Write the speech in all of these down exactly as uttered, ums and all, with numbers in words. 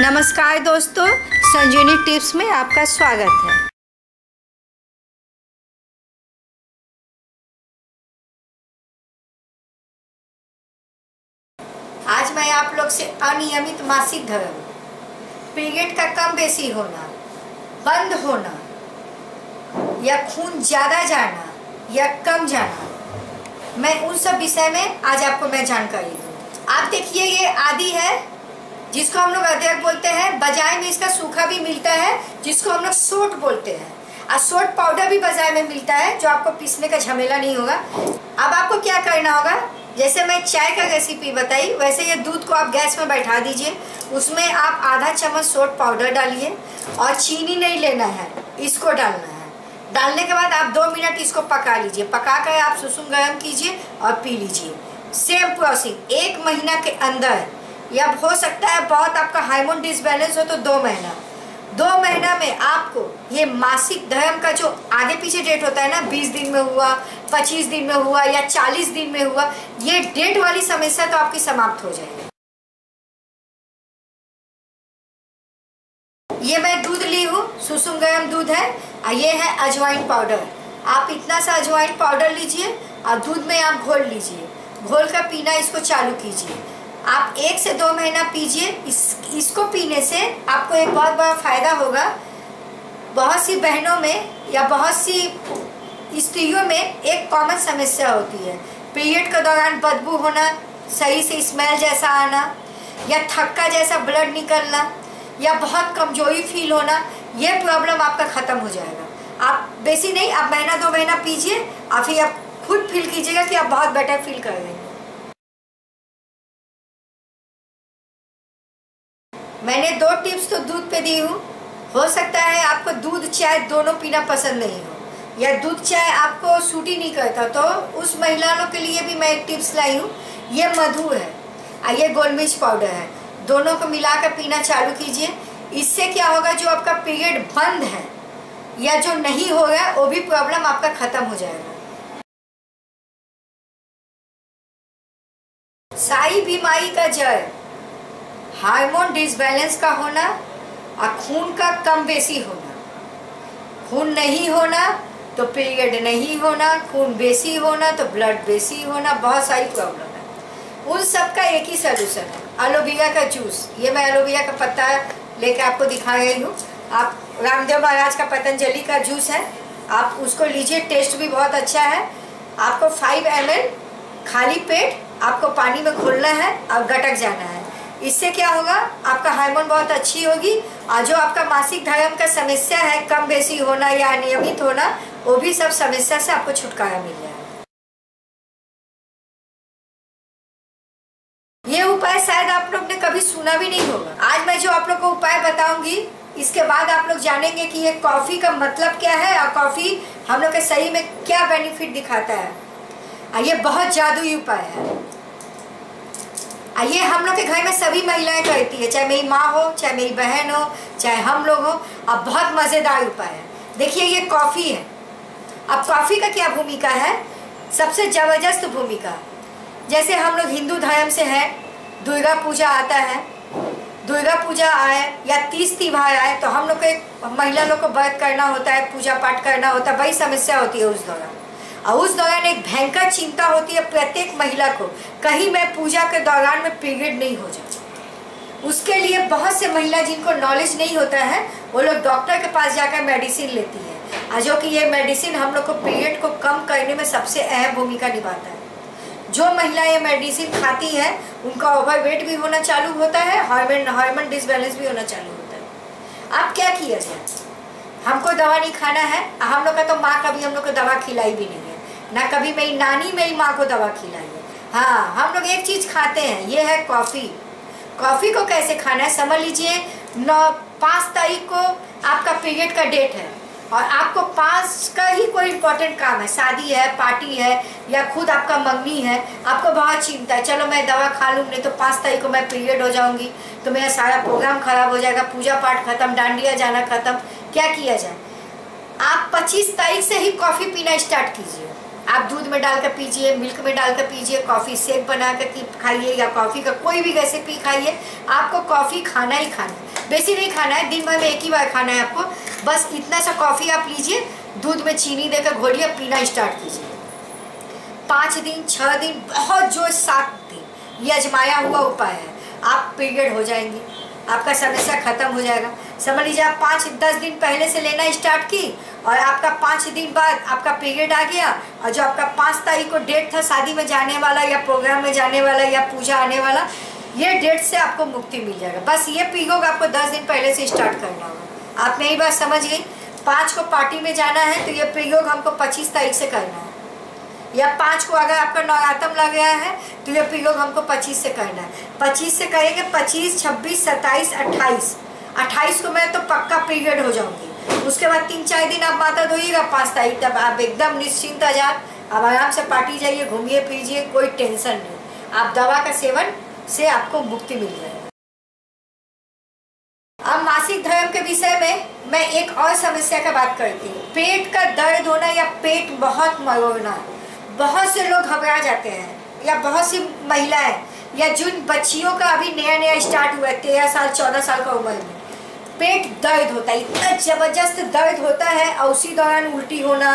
नमस्कार दोस्तों, संजीवनी टिप्स में आपका स्वागत है। आज मैं आप लोग से अनियमित मासिक धर्म, पीरियड का कम बेसी होना, बंद होना या खून ज्यादा जाना या कम जाना, मैं उन सब विषय में आज आपको मैं जानकारी दूँ। आप देखिए, ये आदि है जिसको हम लोग अदरक बोलते हैं। बाजार में इसका सूखा भी मिलता है जिसको हम लोग सोट बोलते हैं, और सोट पाउडर भी बाजार में मिलता है जो आपको पीसने का झमेला नहीं होगा। अब आपको क्या करना होगा, जैसे मैं चाय का रेसिपी बताई वैसे ये दूध को आप गैस में बैठा दीजिए, उसमें आप आधा चम्मच सोट पाउडर डालिए और चीनी नहीं लेना है, इसको डालना है। डालने के बाद आप दो मिनट इसको पका लीजिए, पका कर आप सुसुम गर्म कीजिए और पी लीजिए। सेम प्रोसेस एक महीना के अंदर, या हो सकता है बहुत आपका हार्मोन डिसबैलेंस हो तो दो महीना दो महीना में आपको ये मासिक धर्म का जो आगे पीछे डेट होता है ना, बीस दिन में हुआ, पच्चीस दिन में हुआ या चालीस दिन में हुआ, ये डेट वाली समस्या तो आपकी समाप्त हो जाएगी। ये मैं दूध ली हूँ, सुसुम गर्म दूध है, और ये है अजवाइन पाउडर। आप इतना सा अजवाइन पाउडर लीजिए और दूध में आप घोल लीजिए, घोल कर पीना इसको चालू कीजिए। आप एक से दो महीना पीजिए। इस इसको पीने से आपको एक बहुत बड़ा फायदा होगा। बहुत सी बहनों में या बहुत सी स्त्रियों में एक कॉमन समस्या होती है, पीरियड के दौरान बदबू होना, सही से स्मेल जैसा आना, या थक्का जैसा ब्लड निकलना, या बहुत कमजोरी फील होना। ये प्रॉब्लम आपका खत्म हो जाएगा। आप बेसी नहीं, आप महीना दो महीना पीजिए और फिर आप खुद फील कीजिएगा कि आप बहुत बेटर फील कर रहे हैं। मैंने दो टिप्स तो दूध पे दी हूँ। हो सकता है आपको दूध चाय दोनों पीना पसंद नहीं हो, या दूध चाय आपको सूट ही नहीं करता, तो उस महिलाओं के लिए भी मैं एक टिप्स लाई हूँ। ये मधु है और ये गोलमिर्च पाउडर है, दोनों को मिलाकर पीना चालू कीजिए। इससे क्या होगा, जो आपका पीरियड बंद है या जो नहीं हो रहा है वो भी प्रॉब्लम आपका खत्म हो जाएगा। सारी बीमारी का जड़ हार्मोन डिसबैलेंस का होना और खून का कम बेसी होना। खून नहीं होना तो पीरियड नहीं होना, खून बेसी होना तो ब्लड बेसी होना, बहुत सारी प्रॉब्लम है। उन सब का एक ही सोल्यूशन है, एलोवेरा का जूस। ये मैं एलोवेरा का पत्ता लेके आपको दिखा रही हूँ। आप रामदेव महाराज का पतंजलि का जूस है, आप उसको लीजिए, टेस्ट भी बहुत अच्छा है। आपको फाइव एम एल खाली पेट आपको पानी में घोलना है और गटक जाना है। इससे क्या होगा, आपका हार्मोन बहुत अच्छी होगी, और जो आपका मासिक धर्म का समस्या है, कम बेसी होना या अनियमित होना, वो भी सब समस्या से आपको छुटकारा मिल जाएगा। ये उपाय शायद आप लोग ने कभी सुना भी नहीं होगा। आज मैं जो आप लोग को उपाय बताऊंगी, इसके बाद आप लोग जानेंगे कि ये कॉफी का मतलब क्या है और कॉफी हम लोग के शरीर में क्या बेनिफिट दिखाता है। और ये बहुत जादुई उपाय है। ये हम लोग के घर में सभी महिलाएं करती है, चाहे मेरी माँ हो, चाहे मेरी बहन हो, चाहे हम लोग हो। अब बहुत मज़ेदार उपाय है। देखिए, ये कॉफ़ी है। अब कॉफ़ी का क्या भूमिका है, सबसे ज़बरदस्त भूमिका। जैसे हम लोग हिंदू धर्म से हैं, दुर्गा पूजा आता है, दुर्गा पूजा आए या तीज त्योहार आए तो हम लोग को एक महिला लोग को व्रत करना होता है, पूजा पाठ करना होता है, बड़ी समस्या होती है उस दौरान। और उस दौरान एक भयंकर चिंता होती है प्रत्येक महिला को, कहीं मैं पूजा के दौरान में पीरियड नहीं हो जाए। उसके लिए बहुत से महिला जिनको नॉलेज नहीं होता है, वो लोग डॉक्टर के पास जाकर मेडिसिन लेती है, और जो कि ये मेडिसिन हम लोग को पीरियड को कम करने में सबसे अहम भूमिका निभाता है। जो महिला ये मेडिसिन खाती है उनका ओवरवेट भी होना चालू होता है, हार्मोन हार्मोन डिसबैलेंस भी होना चालू होता है। अब क्या किया जाए, हमको दवा नहीं खाना है। हम लोग का तो माँ कभी हम लोग को दवा खिलाई भी नहीं है, ना कभी मेरी नानी मेरी माँ को दवा खिलाई है। हाँ, हम लोग एक चीज़ खाते हैं, ये है कॉफ़ी। कॉफ़ी को कैसे खाना है समझ लीजिए। नौ पाँच तारीख को आपका पीरियड का डेट है और आपको पाँच का ही कोई इम्पोर्टेंट काम है, शादी है, पार्टी है, या खुद आपका मंगनी है, आपको बहुत चिंता है, चलो मैं दवा खा लूँ, नहीं तो पाँच तारीख को मैं पीरियड हो जाऊँगी तो मेरा सारा प्रोग्राम खराब हो जाएगा, पूजा पाठ खत्म, डांडिया जाना खत्म। क्या किया जाए, आप पच्चीस तारीख से ही कॉफ़ी पीना स्टार्ट कीजिए। आप दूध में डालकर पीजिए, मिल्क में डालकर पीजिए, कॉफ़ी शेक बना कर खाइए या कॉफ़ी का कोई भी रेसिपी खाइए। आपको कॉफ़ी खाना ही खाना है, बेसी नहीं खाना है, दिन भर में एक ही बार खाना है आपको। बस इतना सा कॉफ़ी आप लीजिए, दूध में चीनी देकर घोलिए, पीना स्टार्ट कीजिए। पाँच दिन, छः दिन, बहुत जो सात दिन, ये आजमाया हुआ उपाय है। आप पीरियड हो जाएंगे, आपका समस्या खत्म हो जाएगा। समझ लीजिए आप पाँच दस दिन पहले से लेना स्टार्ट की और आपका पाँच दिन बाद आपका पीरियड आ गया, और जो आपका पाँच तारीख को डेट था शादी में जाने वाला या प्रोग्राम में जाने वाला या पूजा आने वाला, ये डेट से आपको मुक्ति मिल जाएगा। बस ये पीरियड आपको दस दिन पहले से स्टार्ट करना होगा। आप मेरी बात समझ गई? पाँच को पार्टी में जाना है तो ये पीरियड हमको पच्चीस तारीख से करना है, या पाँच को अगर आपका नवरात्र लग गया है तो ये प्रयोग हमको पच्चीस से करना है। पच्चीस से करेंगे, पच्चीस, छब्बीस, सत्ताईस, अट्ठाईस। अट्ठाईस को मैं तो पक्का पीरियड हो जाऊंगी। उसके बाद तीन चार दिन आप माता धोइएगा, पाँच तारीख तक आप एकदम निश्चिंत आजाद, आप आराम से पार्टी जाइए, घूमिए फिरिए, कोई टेंशन नहीं। आप दवा का सेवन से आपको मुक्ति मिल जाएगी। अब मासिक धर्म के विषय में मैं एक और समस्या का बात करती हूँ। पेट का दर्द होना या पेट बहुत मरोड़ना। बहुत से लोग घबरा जाते हैं, या बहुत सी महिलाएं या जिन बच्चियों का अभी नया नया स्टार्ट हुआ है, तेरह साल चौदह साल का उम्र में पेट दर्द होता है, इतना जबरदस्त दर्द होता है, और उसी दौरान उल्टी होना,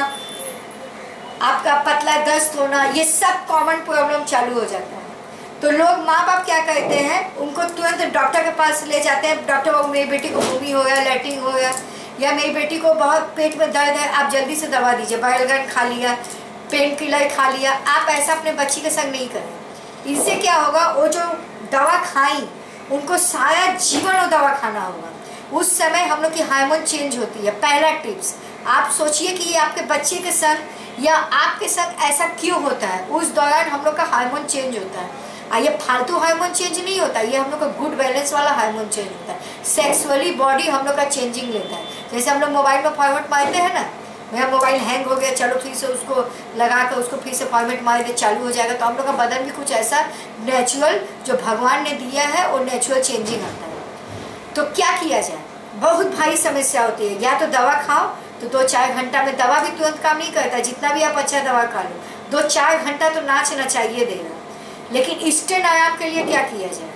आपका पतला दस्त होना, ये सब कॉमन प्रॉब्लम चालू हो जाता है। तो लोग माँ बाप क्या करते हैं, उनको तुरंत डॉक्टर के पास ले जाते हैं। डॉक्टर बाबू मेरी बेटी को बमी हो गया, लैट्रिन हो गया, या मेरी बेटी को बहुत पेट में दर्द है, आप जल्दी से दवा दीजिए। बैलगन खा लिया, पेन किलर खा लिया। आप ऐसा अपने बच्ची के संग नहीं करें। इनसे क्या होगा, वो जो दवा खाई उनको सारा जीवन वो दवा खाना होगा। उस समय हम लोग की हार्मोन चेंज होती है। पहला टिप्स, आप सोचिए कि ये आपके बच्चे के संग या आपके संग ऐसा क्यों होता है। उस दौरान हम लोग का हार्मोन चेंज होता है, और ये फालतू हार्मोन चेंज नहीं होता, ये हम लोग का गुड बैलेंस वाला हार्मोन चेंज होता है। सेक्सुअली बॉडी हम लोग का चेंजिंग लेता है। जैसे हम लोग मोबाइल में फॉर्मेट मारते हैं ना, मेरा मोबाइल हैंग हो गया, चलो फिर से उसको लगा कर उसको फिर से फॉर्मेट मार दे, चालू हो जाएगा। तो हम लोग का बदन भी कुछ ऐसा नेचुरल जो भगवान ने दिया है वो नेचुरल चेंजिंग आता है। तो क्या किया जाए, बहुत भारी समस्या होती है। या तो दवा खाओ, तो दो चार घंटा में, दवा भी तुरंत काम नहीं करता, जितना भी आप अच्छा दवा खा लो, दो चार घंटा तो नाच नचाइए देगा। लेकिन इंस्टेंट आराम के लिए क्या किया जाए,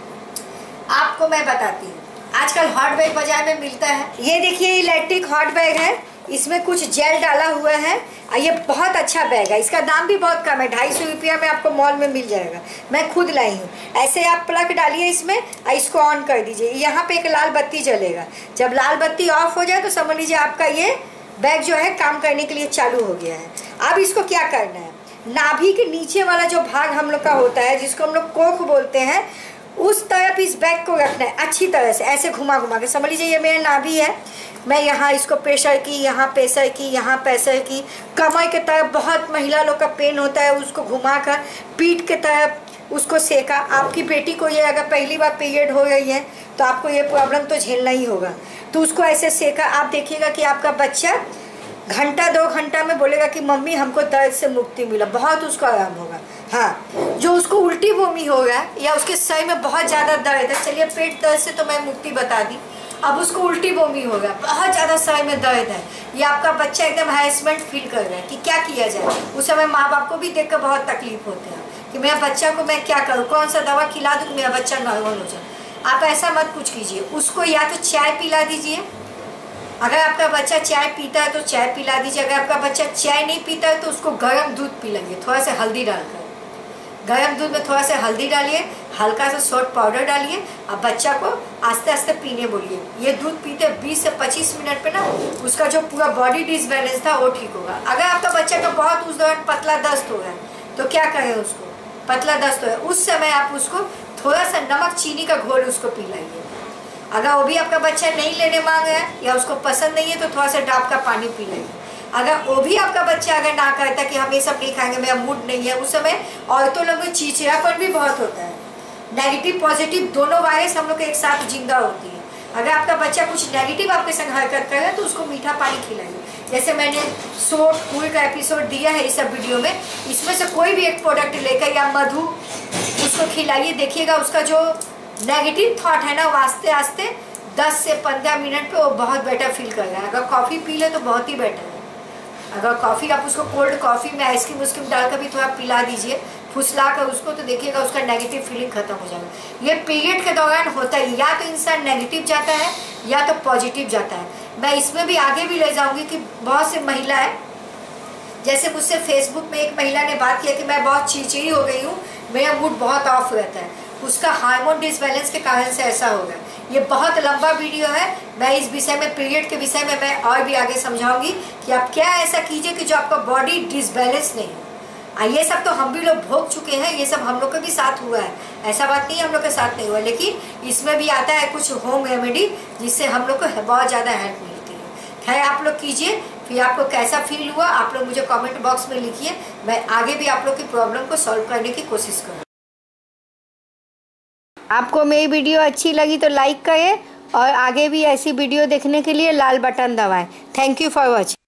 आपको मैं बताती हूँ। आजकल हॉट बैग बाजार में मिलता है, ये देखिए इलेक्ट्रिक हॉट बैग है, इसमें कुछ जेल डाला हुआ है, और ये बहुत अच्छा बैग है। इसका दाम भी बहुत कम है, ढाई सौ रुपया में आपको मॉल में मिल जाएगा। मैं खुद लाई हूँ। ऐसे आप प्लग डालिए इसमें और इसको ऑन कर दीजिए, यहाँ पे एक लाल बत्ती जलेगा। जब लाल बत्ती ऑफ हो जाए तो समझ लीजिए आपका ये बैग जो है काम करने के लिए चालू हो गया है। अब इसको क्या करना है, नाभि के नीचे वाला जो भाग हम लोग का होता है, जिसको हम लोग कोख बोलते हैं, उस तरफ इस बैग को रखना है अच्छी तरह से, ऐसे घुमा घुमा के। समझ लीजिए ये मेरा नाभि है, मैं यहाँ इसको प्रेशर की, यहाँ प्रेशर की, यहाँ प्रेशर की। कमर के तरफ बहुत महिला लोग का पेन होता है, उसको घुमा कर पीठ के तरफ उसको सेका। आपकी बेटी को ये अगर पहली बार पीरियड हो रही है तो आपको ये प्रॉब्लम तो झेलना ही होगा, तो उसको ऐसे सेका। आप देखिएगा कि आपका बच्चा घंटा दो घंटा में बोलेगा कि मम्मी हमको दर्द से मुक्ति मिला, बहुत उसको आराम होगा। हाँ, जो उसको उल्टी बमी होगा या उसके सर में बहुत ज़्यादा दर्द है, चलिए पेट दर्द से तो मैं मुक्ति बता दी, अब उसको उल्टी बमी होगा, बहुत ज़्यादा सर में दर्द है, या आपका बच्चा एकदम हैरेसमेंट फील कर रहा है कि क्या किया जाए। उस समय माँ बाप को भी देख कर बहुत तकलीफ होती है कि मेरा बच्चा को मैं क्या करूँ, कौन सा दवा खिला दूँ कि मेरा बच्चा नॉर्मल हो जाए। आप ऐसा मत कुछ कीजिए, उसको या तो चाय पिला दीजिए। अगर आपका बच्चा चाय पीता है तो चाय पिला दीजिए। अगर आपका बच्चा चाय नहीं पीता है तो उसको गर्म दूध पिलाइए, थोड़ा सा हल्दी डालकर। गर्म दूध में थोड़ा सा हल्दी डालिए, हल्का सा सोट पाउडर डालिए, और बच्चा को आस्ते आस्ते पीने बोलिए। ये दूध पीते बीस से पच्चीस मिनट पे ना उसका जो पूरा बॉडी डिसबैलेंस था वो ठीक होगा। अगर आपका बच्चा का बहुत उस दौरान पतला दस्त हो रहा है तो क्या करें, उसको पतला दस्त हो रहा है उस समय आप उसको थोड़ा सा नमक चीनी का घोल उसको पिलाइए। अगर वो भी आपका बच्चा नहीं लेने मांग रहा है या उसको पसंद नहीं है तो थोड़ा सा डाब का पानी पी लेंगे। अगर वो भी आपका बच्चा अगर ना कहता कि हम ये सब नहीं खाएंगे, मेरा मूड नहीं है, उस समय औरतों लोग में चिड़चिड़ापन भी बहुत होता है। नेगेटिव पॉजिटिव दोनों वायरस हम लोग के एक साथ जिंदा होती है। अगर आपका बच्चा कुछ नेगेटिव आपके संग हरकत करे तो उसको मीठा पानी खिलाइए। जैसे मैंने सोट फूल का एपिसोड दिया है इस सब वीडियो में, इसमें से कोई भी एक प्रोडक्ट लेकर या मधु उसको खिलाइए, देखिएगा उसका जो नेगेटिव थॉट है ना वो आस्ते आस्ते दस से पंद्रह मिनट पे वो बहुत बेटर फील कर रहा है। अगर कॉफ़ी पी ले तो बहुत ही बेटर है। अगर कॉफ़ी आप उसको कोल्ड कॉफ़ी में आइसक्रीम उसक्रीम डालकर भी थोड़ा पिला दीजिए, फुसला कर उसको, तो देखिएगा उसका नेगेटिव फीलिंग खत्म हो जाएगा। ये पीरियड के दौरान होता है, या तो इंसान नेगेटिव जाता है या तो पॉजिटिव जाता है। मैं इसमें भी आगे भी ले जाऊंगी कि बहुत से महिलाएं, जैसे मुझसे फेसबुक में एक महिला ने बात किया कि मैं बहुत चिड़चिड़ी हो गई हूँ, मेरा मूड बहुत ऑफ रहता है, उसका हार्मोन डिसबैलेंस के कारण से ऐसा होगा। ये बहुत लंबा वीडियो है, मैं इस विषय में, पीरियड के विषय में मैं और भी आगे समझाऊंगी कि आप क्या ऐसा कीजिए कि जो आपका बॉडी डिसबैलेंस नहीं हो। ये सब तो हम भी लोग भोग चुके हैं, ये सब हम लोग के भी साथ हुआ है, ऐसा बात नहीं है हम लोग के साथ नहीं हुआ, लेकिन इसमें भी आता है कुछ होम रेमेडी जिससे हम लोग को बहुत ज़्यादा हेल्प मिलती है। खैर आप लोग कीजिए, फिर आपको कैसा फील हुआ आप लोग मुझे कमेंट बॉक्स में लिखिए, मैं आगे भी आप लोग की प्रॉब्लम को सॉल्व करने की कोशिश करूँ। आपको मेरी वीडियो अच्छी लगी तो लाइक करें और आगे भी ऐसी वीडियो देखने के लिए लाल बटन दबाएं। Thank you for watching.